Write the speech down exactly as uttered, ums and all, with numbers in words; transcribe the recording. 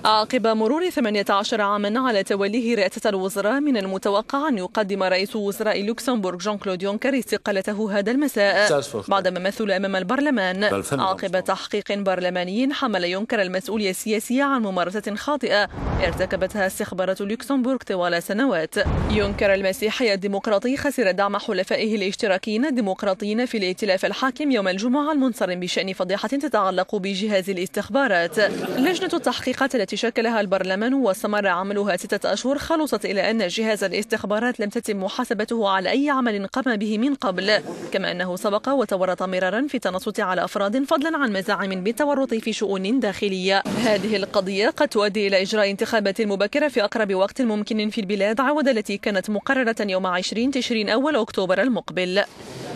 عقب مرور ثمانية عشر عاما على توليه رئاسة الوزراء، من المتوقع أن يقدم رئيس وزراء لوكسمبورغ جان كلود يونكر استقالته هذا المساء بعدما مثل أمام البرلمان عقب تحقيق برلماني حمل يونكر المسؤولية السياسية عن ممارسة خاطئة ارتكبتها استخبارات لوكسمبورغ طوال سنوات. يونكر المسيحي الديمقراطي خسر دعم حلفائه الاشتراكيين الديمقراطيين في الائتلاف الحاكم يوم الجمعة المنصرم بشأن فضيحة تتعلق بجهاز الاستخبارات. لجنة التحقيقات التي شكلها البرلمان واستمر عملها ستة أشهر خلصت إلى أن جهاز الاستخبارات لم تتم محاسبته على أي عمل قام به من قبل، كما أنه سبق وتورط مرارا في التنصت على أفراد فضلا عن مزاعم بالتورط في شؤون داخلية. هذه القضية قد تؤدي إلى إجراء انتخابات مبكرة في أقرب وقت ممكن في البلاد، عودة التي كانت مقررة يوم عشرين تشرين أول أكتوبر المقبل.